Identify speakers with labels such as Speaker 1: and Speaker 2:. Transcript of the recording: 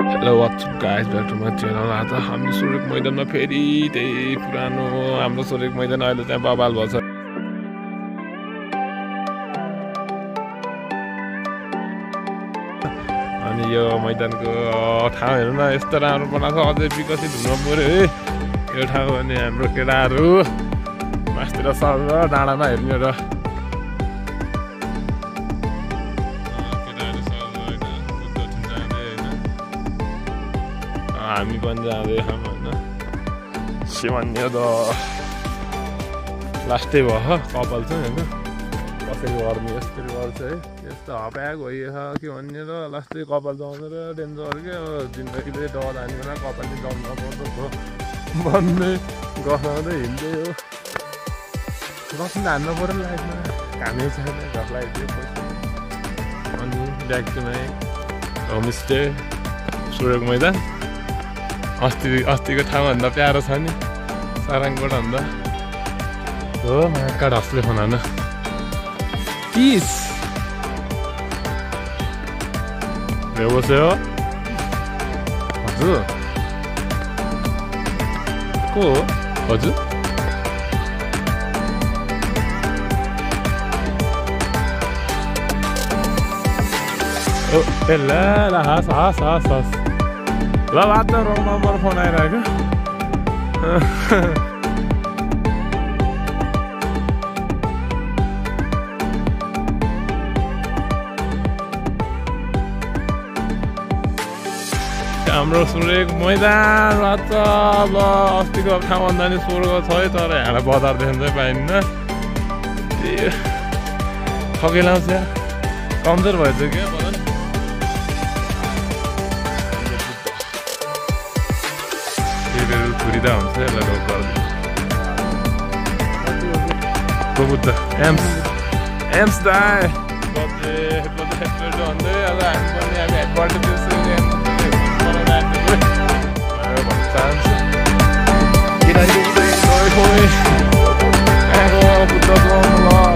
Speaker 1: Hello, what's up guys, back to my channel. आज हामी सुरेक मैदानमा फेरि त्यही पुरानो हाम्रो सुरेक मैदान अहिले चाहिँ बबाल भछ। अनि यो मैदानको ठाउँ हेर्नु न, यस्तो राम्रो बनाएको छ, अझै विकसित हुन पर्यो है यो ठाउँ। अनि हाम्रो केटाहरू मास्तिर सर्छ डाँडामा हेर्ने र हामी पनि जाँदैछौँ होइन। शिवन्य त लास्टै भयो कपाल चाहिँ होइन, कसरी गर्ने यसरी गर्छ है, यस्तो हप्याक भइएछ के भन्ने र लास्टै कपाल जाउँछ र डेन्जर के जिन्दगीले डर हान्ने बेला कपालले जम्न पर्दो भन्ने गसाउँदै हिँड्दै हो। गस्नु हान्नु पऱ्यो लाइफमा, घामै छैन घरलाई त्यो पैसा। अनि ब्याक टु माई होमस्टे सुरेक मैदान। अस्तिको ठाउँभन्दा प्यारो छ नि सारङकोट भन्दा हो। महाकाड हस्ले फोन पिस 여보세요? 어즈? 고? 어즈? ला हाँस हाँस हाँस हाँस ल बात न रङ नम्बर फोन आइरहेको। हाम्रो सुरेक मैदान बाच ल अस्तिको ठाउँभन्दा नि स्वर्ग छ है, तर यहाँ बजार देख्न चाहिँ पाइन्न। ठकेलाउँछ कमजोर भएछ क्या बदन। खुरिदा हुन्छ यसलाई रोग गरिदिनु। बुद्ध एम्स दाइ भन्दै अब हामी पनि हेडबाट